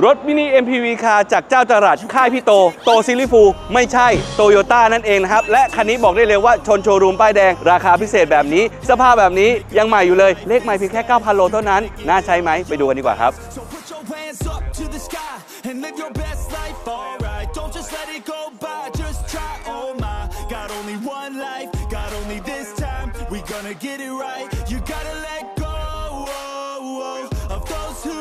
รถมินิ MPV คาร์จากเจ้าตลาดค่ายพี่โตซิลิฟูไม่ใช่โตโยต้านั่นเองนะครับและคันนี้บอกได้เลยว่าชนโชว์รูมป้ายแดงราคาพิเศษแบบนี้สภาพแบบนี้ยังใหม่อยู่เลยเลขใหม่เพียงแค่ 9,000 โลเท่านั้นน่าใช้ไหมไปดูกันดีกว่าครับ Gonna get it right. You gotta let go of those who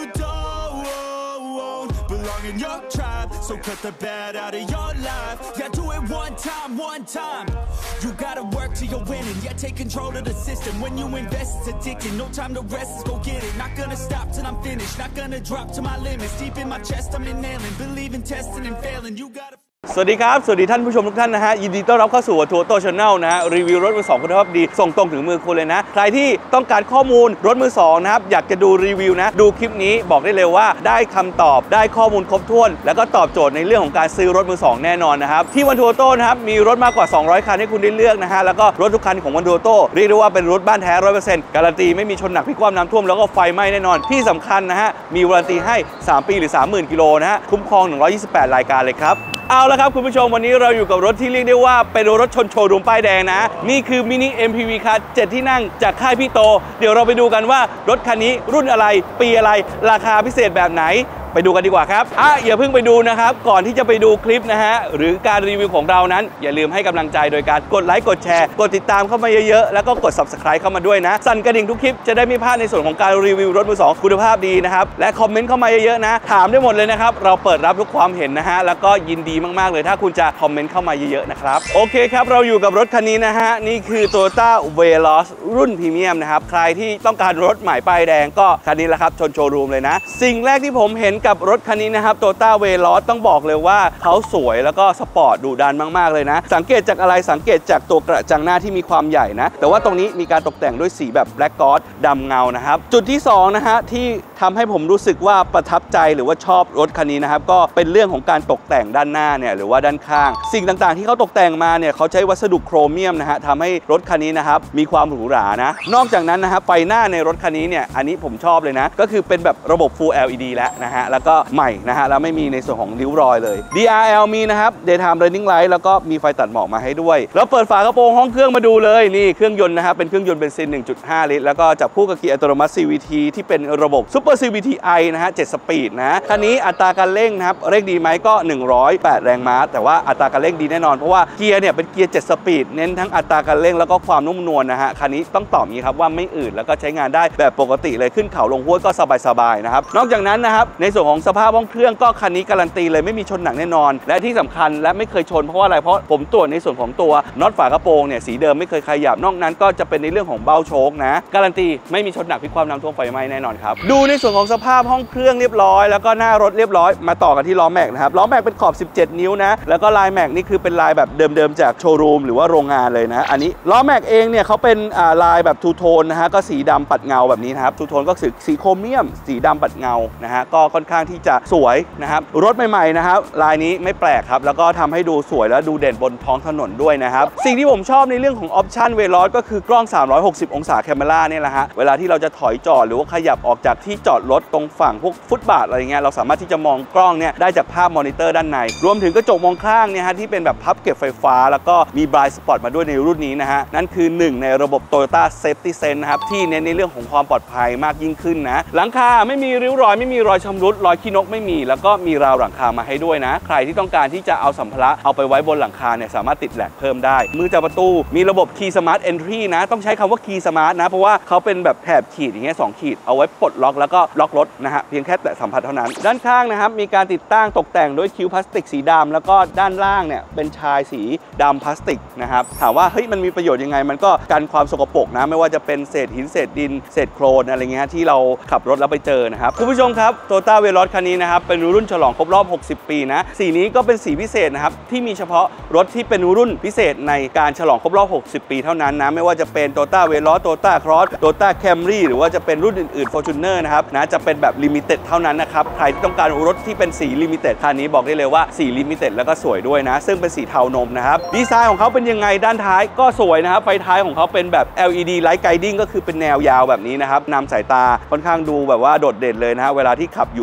don't belong in your tribe. So cut the bad out of your life. Yeah, do it one time. You gotta work till you're winning. Yeah, take control of the system. When you invest, it's addicting. No time to rest, let's go get it. Not gonna stop till I'm finished. Not gonna drop to my limits. Deep in my chest, I'm inhaling. Believe in testing and failing. You gotta สวัสดีครับสวัสดีท่านผู้ชมทุกท่านนะฮะยินดีต้อนรับเข้าสู่ทัวร์โตชาแนลนะฮะรีวิวรถมือสองคุณภาพดีส่งตรงถึงมือคุณเลยนะใครที่ต้องการข้อมูลรถมือสองนะครับอยากจะดูรีวิวนะดูคลิปนี้บอกได้เลยว่าได้คำตอบได้ข้อมูลครบถ้วนแล้วก็ตอบโจทย์ในเรื่องของการซื้อรถมือสองแน่นอนนะครับที่วันทัวร์โตนะครับมีรถมากกว่า200คันให้คุณได้เลือกนะฮะแล้วก็รถทุกคันของวันทัวร์โตเรียกได้ว่าเป็นรถบ้านแท้ 100% การันตีไม่มีชนหนักพลิกคว่ำน้ำท่วมแล้วก็ไฟไหม้แน่นอนที่สำคัญนะฮะมีวารันตีให้3ปีหรือ 30,000 กิโลนะฮะคุ้มครอง128รายการเลยครับเอาละครับคุณผู้ชมวันนี้เราอยู่กับรถที่เรียกได้ว่าเป็นรถชนโชว์รูมป้ายแดงนะนี่คือมินิ MPV คาร์7ที่นั่งจากค่ายพี่โตเดี๋ยวเราไปดูกันว่ารถคันนี้รุ่นอะไรปีอะไรราคาพิเศษแบบไหนไปดูกันดีกว่าครับอย่าเพิ่งไปดูนะครับก่อนที่จะไปดูคลิปนะฮะหรือการรีวิวของเรานั้นอย่าลืมให้กำลังใจโดยการกดไลค์กดแชร์กดติดตามเข้ามาเยอะๆแล้วก็กด Subscribe เข้ามาด้วยนะสั่นกระดิ่งทุกคลิปจะได้ไม่พลาดในส่วนของการรีวิวรถมือสองคุณภาพดีนะครับและคอมเมนต์เข้ามาเยอะๆนะถามได้หมดเลยนะครับเราเปิดรับทุกความเห็นนะฮะแล้วก็ยินดีมากๆเลยถ้าคุณจะคอมเมนต์เข้ามาเยอะๆนะครับโอเคครับเราอยู่กับรถคันนี้นะฮะนี่คือ Toyota Veloz รุ่นพรีเมียมนะครับใครที่ต้องการรถใหม่ป้ายแดงก็คันนี้แหละครับชนโชว์รูมเลยนะสิ่งแรกที่ผมเห็นกับรถคันนี้นะครับ Toyota Veloz ต้องบอกเลยว่าเขาสวยแล้วก็สปอร์ตดุดันมากๆเลยนะสังเกตจากอะไรสังเกตจากตัวกระจังหน้าที่มีความใหญ่นะแต่ว่าตรงนี้มีการตกแต่งด้วยสีแบบ Black Gold ดำเงานะครับจุดที่2นะฮะที่ทำให้ผมรู้สึกว่าประทับใจหรือว่าชอบรถคันนี้นะครับก็เป็นเรื่องของการตกแต่งด้านหน้าเนี่ยหรือว่าด้านข้างสิ่งต่างๆที่เขาตกแต่งมาเนี่ยเขาใช้วัสดุโครเมียมนะฮะทำให้รถคันนี้นะครับมีความหรูหรานะนอกจากนั้นนะครับไฟหน้าในรถคันนี้เนี่ยอันนี้ผมชอบเลยนะก็คือเป็นแบบระบบ Full LED แล้วนะฮะแล้วก็ใหม่นะฮะแล้วไม่มีในส่วนของริ้วรอยเลย DRL มีนะครับ Daytime Running Light แล้วก็มีไฟตัดหมอกมาให้ด้วยแล้วเปิดฝากระโปรงห้องเครื่องมาดูเลยนี่เครื่องยนต์นะครับเป็นเครื่องยนต์เบนซิน 1.5 ลิตรแล้วก็จับคู่กับเกียร์อัตโนมัติ CVT ที่เป็นระบบ Super CVT-i นะฮะ7 สปีดนะคันนี้อัตราการเร่งนะครับเร่งดีไหมก็108แรงม้าแต่ว่าอัตราการเร่งดีแน่นอนเพราะว่าเกียร์เนี่ยเป็นเกียร์7 สปีดเน้นทั้งอัตราการเร่งแล้วก็ความนุ่มนวลนะฮะคันนี้ต้องตอบนี้ครับว่าไม่อืดแล้วก็ใช้งานได้แบบปกติเลยขึ้นเขาลงห้วยก็สบายๆนะครับนอกจากนั้นนะครับในส่วนของสภาพห้องเครื่องก็คันนี้การันตีเลยไม่มีชนหนักแน่นอนและที่สำคัญและไม่เคยชนเพราะว่าอะไรเพราะผมตรวจในส่วนของตัวน็อตฝากระโปรงเนี่ยสีเดิมไม่เคยขยับนอกนั้นก็จะเป็นในเรื่องของเบ้าโชคนะการันตีไม่มีชนหนักพลิกคว่ำน้ำท่วมไฟไหม้แน่นอนครับดูในส่วนของสภาพห้องเครื่องเรียบร้อยแล้วก็หน้ารถเรียบร้อยมาต่อกันที่ล้อแม็กนะครับล้อแม็กเป็นขอบ17 นิ้วนะแล้วก็ลายแม็กนี่คือเป็นลายแบบเดิมๆจากโชว์รูมหรือว่าโรงงานเลยนะอันนี้ล้อแม็กเองเนี่ยเขาเป็นลายแบบทูโทนนะฮะก็สีดำปัดเงาแบบนี้นะครับทูโทนก็สีโครเมียมสีดำปัดเงานะฮะก็ค่อนข้างที่จะสวยนะครับรถใหม่ๆนะครับลายนี้ไม่แปลกครับแล้วก็ทำให้ดูสวยและดูเด่นบนท้องถนนด้วยนะครับสิ่งที่ผมชอบในเรื่องของออปชั่นเวลอสก็คือกล้อง360องศาแคมเมราเนี่ยแหละฮะเวลาที่เราจะถอยจอดหรือว่าขยับออกจากที่จอดรถตรงฝั่งพวกฟุตบาทอะไรเงี้ยเราสามารถที่จะมองกล้องเนี่ยได้จากภาพมอนิเตอร์ด้านในรวมถึงกระจกมองข้างเนี่ยฮะที่เป็นแบบพับเก็บไฟฟ้าแล้วก็มีบลายสปอตมาด้วยในรุ่นนี้นะฮะนั่นคือ1ในระบบ Toyota Safety Sense นะครับที่เน้นในเรื่องของความปลอดภัยมากยิ่งขึ้นนะหลังคาไม่มีริ้วรอยไม่มีรอยชำรุดรอยขี้นกไม่มีแล้วก็มีราวหลังคามาให้ด้วยนะใครที่ต้องการที่จะเอาสัมภาระเอาไปไว้บนหลังคาเนี่ยสามารถติดแหลกเพิ่มได้มือจับประตูมีระบบ Key Smart Entry นะต้องใช้คำว่า Key Smart นะเพราะว่าเขาเป็นแบบแถบขีดอย่างเงี้ย2 ขีดเอาไว้ปลดล็อกแล้วก็ล็อกรถนะฮะเพียงแค่แตะสัมผัสเท่านั้นด้านข้างนะครับมีการติดตั้งตกแต่งด้วยคิ้วพลาสติกสีดำแล้วก็ด้านล่างเนี่ยเป็นชายสีดำพลาสติกนะครับถามว่าเฮ้ยมันมีประโยชน์ยังไงมันก็กันความสกปรกนะไม่ว่าจะเป็นเศษหินเศษดินเศษโคลนอะไรเงี้ยที่เราขับรถแล้วไปเจอนะครับคุณผู้ชมครับ Toyota Veloz คันนี้นะครับเป็นรุ่นฉลองครบรอบ60 ปีนะสีนี้ก็เป็นสีพิเศษนะครับที่มีเฉพาะรถที่เป็นรุ่นพิเศษในการฉลองครบรอบ60 ปีเท่านั้นนะไม่ว่าจะเป็น Toyota Veloz Toyota Cross Toyota Camry หรือว่าจะเป็นรุ่นอื่นๆ Fortuner นะครับนะจะเป็นแบบลิมิเต็ดเท่านั้นนะครับใครที่ต้องการรถที่เป็นสีลิมิเต็ดคันนี้บอกได้เลยว่าสีลิมิเต็ดแล้วก็สวยด้วยนะซึ่งเป็นสีเทานมนะครับดีไซน์ของเขาเป็นยังไงด้านท้ายก็สวยนะครับไฟท้ายของเขาเป็นแบบ LED Light Guiding ก็คือเป็นแนวยาวแบบนี้นะครับนำสายตาค่อนข้างดูแบบว่าโดดเด่นเลยนะฮะเวลาที่ขับอยู่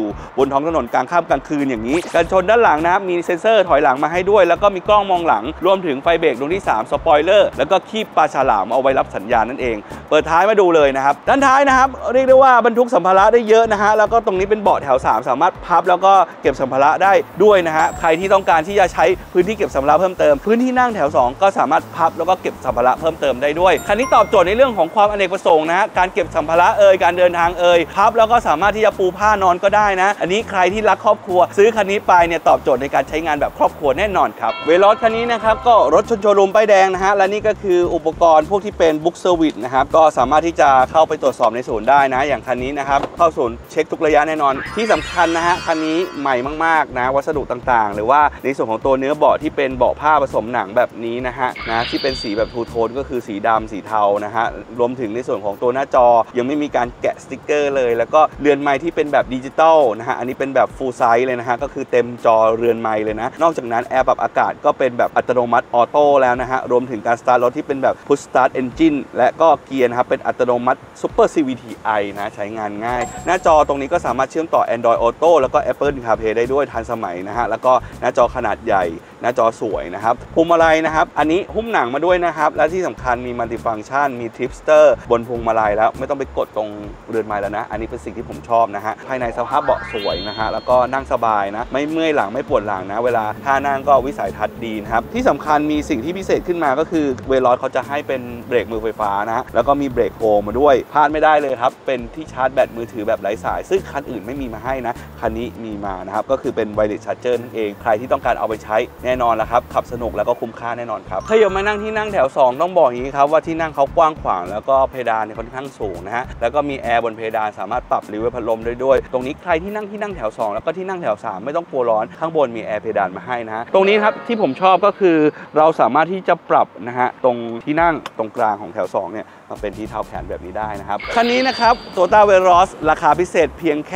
บนท้องถนนกลางค่ำกลางคืนอย่างนี้กันชนด้านหลังนะครับมีเซ็นเซอร์ถอยหลังมาให้ด้วยแล้วก็มีกล้องมองหลังรวมถึงไฟเบรกดวงที่3สปอยเลอร์แล้วก็คีบปลาฉลามเอาไว้รับสัญญาณนั่นเองเปิดท้ายมาดูเลยนะครับด้านท้ายนะครับเรียกได้ว่าบรรทุกสัมภาระได้เยอะนะฮะแล้วก็ตรงนี้เป็นเบาะแถว3สามารถพับแล้วก็เก็บสัมภาระได้ด้วยนะฮะใครที่ต้องการที่จะใช้พื้นที่เก็บสัมภาระเพิ่มเติมพื้นที่นั่งแถว2ก็สามารถพับแล้วก็เก็บสัมภาระเพิ่มเติมได้ด้วยคันนี้ตอบโจทย์ในเรื่องของความอเนกประสงค์นะฮะการเก็บสัมภาระการเดินทางพับแล้วก็สามารถที่จะปูผ้านอนก็ได้นะอันนี้ใครที่รักครอบครัวซื้อคันนี้ไปเนี่ยตอบโจทย์ในการใช้งานแบบครอบครัวแน่นอนครับเวลอสคันนี้นะครับก็รถโชว์รูมป้ายแดงนะฮะและนี่ก็คืออุปกรณ์พวกที่เป็นบุ๊กเซอร์วิสนะครับก็สามารถที่จะเข้าไปตรวจสอบในศูนย์ได้นะอย่างคันนี้นะครับเข้าศูนย์เช็คทุกระยะแน่นอนที่สำคัญนะฮะคันนี้ใหม่มากๆนะวัสดุต่างๆหรือว่าในส่วนของตัวเนื้อเบาะที่เป็นเบาะผ้าผสมหนังแบบนี้นะฮะที่เป็นสีแบบทูโทนก็คือสีดำสีเทานะฮะรวมถึงในส่วนของตัวหน้าจอยังไม่มีการแกะสติ๊กเกอร์เลยแล้วก็เรือนไมค์ที่เป็นแบบดิจิตอลนะฮะอันนี้เป็นแบบฟูลไซส์เลยนะฮะก็คือเต็มจอเรือนไมค์เลยนะนอกจากนั้นแอร์ปรับอากาศก็เป็นแบบอัตโนมัติออโต้แล้วนะฮะรวมถึงการสตาร์ทรถที่เป็นแบบ Push Start Engine และก็เกียร์นะครับเป็นอัตโนมัติ Super CVTi นะใช้งานง่ายหน้าจอตรงนี้ก็สามารถเชื่อมต่อ Android Auto แล้วก็ Apple CarPlay ได้ด้วยทันสมัยนะฮะแล้วก็หน้าจอขนาดใหญ่หน้าจอสวยนะครับพวงมาลัยนะครับอันนี้หุ้มหนังมาด้วยนะครับและที่สำคัญมีมัลติฟังก์ชันมีทริปสเตอร์บนพวงมาลัยแล้วไม่ต้องไปกดตรงเรือนไม้แล้วนะอันนี้เป็นสิ่งที่ผมชอบนะฮะภายในสภาพเบาะสวยนะฮะแล้วก็นั่งสบายนะไม่เมื่อยหลังไม่ปวดหลังนะเวลาท่านั่งก็วิสัยทัศน์ดีนะครับที่สำคัญมีสิ่งที่พิเศษขึ้นมาก็คือเวลอสเขาจะให้เป็นเบรกมือไฟฟ้านะแล้วก็มีเบรกโฮมมาด้วยพลาดไม่ได้เลยครับเป็นที่ชาร์จแบตมือถือแบบไร้สายซึ่งคันอื่นไม่มีมาให้นะคันนี้มีมานะครับก็คือเป็นไวเลสชาร์เจอร์นั่นเองใครที่ต้องการเอาไปใช้แน่นอนแล้วครับขับสนุกแล้วก็คุ้มค่าแน่นอนครับถ้าอยากมานั่งที่นั่งแถว2ต้องบอกอย่างนี้ครับว่าที่นั่งเขากว้างขวางแล้วก็เพดานเนี่ยค่อนข้างสูงนะฮะแล้วก็มีแอร์บนเพดานสามารถปรับรีเวอร์พัดลมได้ด้วยตรงนี้ใครที่นั่งแถว2แล้วก็ที่นั่งแถว3ไม่ต้องกลัวร้อนข้างบนมีแอร์เพดานมาให้นะฮะตรงนี้ครับที่ผมชอบก็คือเราสามารถที่จะปรับนะฮะตรงที่นั่งตรงกลางของแถว2เนี่ยมาเป็นที่เท้าแขนแบบนี้ได้นะครับคันนี้นะครับ Toyota Veloz ราคาพิเศษเพียงแค่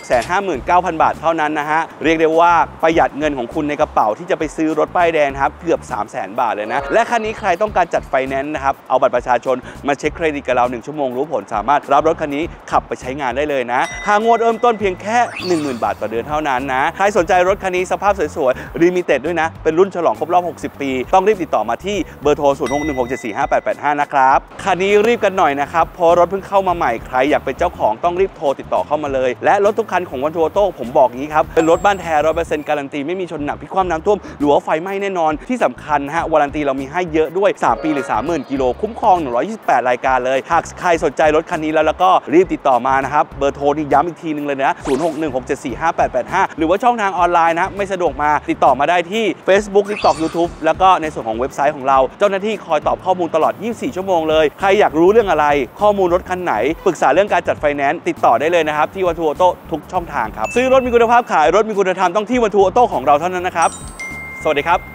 659,000 บาทเท่านั้นนะฮะเรียกได้ว่าประหยัดเงินของคุณในกระเป๋าที่จะไปซื้อรถป้ายแดงครับเกือบ 300,000 บาทเลยนะและคันนี้ใครต้องการจัดไฟแนนซ์นะครับเอาบัตรประชาชนมาเช็คเครดิตกับเรา1ชั่วโมงรู้ผลสามารถรับรถคันนี้ขับไปใช้งานได้เลยนะค่างวดเริ่มต้นเพียงแค่ 10,000 บาทต่อเดือนเท่านั้นนะใครสนใจรถคันนี้สภาพสวยๆลิมิเต็ดด้วยนะเป็นรุ่นฉลองครบรอบ60 ปีต้องรีบติดต่อมาที่เบอร์โทร 0616745885 นะครับคันนี้รีบกันหน่อยนะครับเพราะรถเพิ่งเข้ามาใหม่ใครอยากเป็นเจ้าของต้องรีบโทรติดต่อเข้ามาเลยและรถทุกคันของวันทัวร์โต้ผมบอกงี้ครับเป็นรถบ้านแท้ 100% การันตีไม่มีชนหนักพลิกคว่ำน้ำท่วมหรือว่าไฟไหม้แน่นอนที่สำคัญฮะวารันตีเรามีให้เยอะด้วย3ปีหรือ 30,000 กิโลคุ้มครอง128รายการเลยหากใครสนใจรถคันนี้แล้วก็รีบติดต่อมานะครับเบอร์โทรนี่ย้ำอีกทีนึงเลยนะ 0616745885 หรือว่าช่องทางออนไลน์นะไม่สะดวกมาติดต่อมาได้ที่ Facebook TikTok YouTube แล้วก็ในส่วนของเว็บไซต์ของเราเจ้าหน้าที่คอยตอบข้อมูลตลอด24ชั่วโมงเลยใครอยากรู้เรื่องอะไรข้อมูลรถคันไหนปรึกษาเรื่องการจัดไฟแนนซ์ติดต่อได้เลยนะครับที่วันทัวร์ออโต้ทุกช่องทางครับซื้อรถมีคุณภาพขายรถมีคุณธรรมต้องที่วันทัวร์ออโต้ของเราเท่านั้นนะครับสวัสดีครับ